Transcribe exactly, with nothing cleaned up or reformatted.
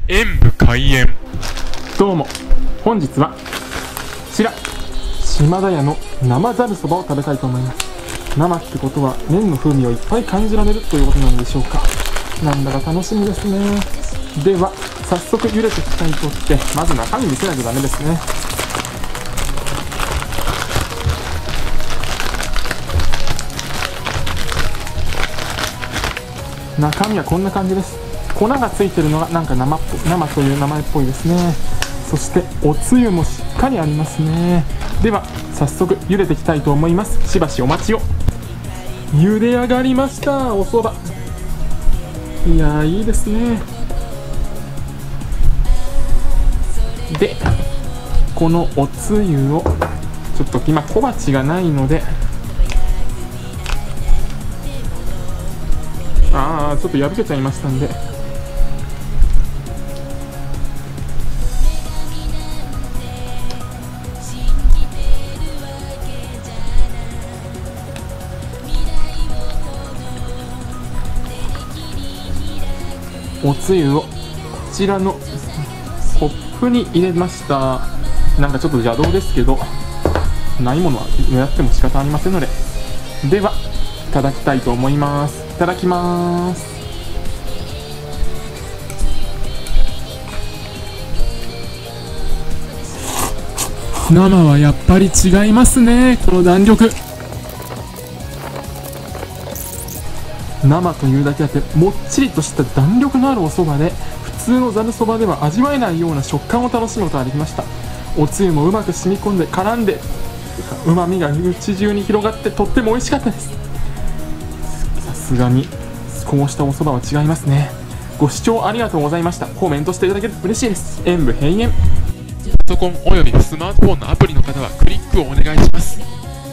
演武開演。 どうも、本日はこちら島田屋の生ざるそばを食べたいと思います。生ってことは麺の風味をいっぱい感じられるということなのでしょうか。なんだか楽しみですね。では早速茹でていきたいとって、まず中身見せないとダメですね。中身はこんな感じです。粉がついてるのがなんか 生, っぽ生という名前っぽいですね。そしておつゆもしっかりありますね。では早速茹でていきたいと思います。しばしお待ちを。茹で上がりました、おそば。いやー、いいですね。でこのおつゆをちょっと今小鉢がないので、あーちょっと破けちゃいましたんで、おつゆをこちらのコップに入れました。なんかちょっと邪道ですけど、ないものは狙っても仕方ありませんので、ではいただきたいと思います。いただきます。生はやっぱり違いますね、この弾力。生というだけあってもっちりとした弾力のあるお蕎麦で、普通のざるそばでは味わえないような食感を楽しむことができました。おつゆもうまく染み込んで絡んで、うまみが口中に広がってとっても美味しかったです。さすがにこうしたお蕎麦は違いますね。ご視聴ありがとうございました。コメントしていただけると嬉しいです。演武閉園。 パソコンおよびスマートフォンのアプリの方はクリックをお願いします。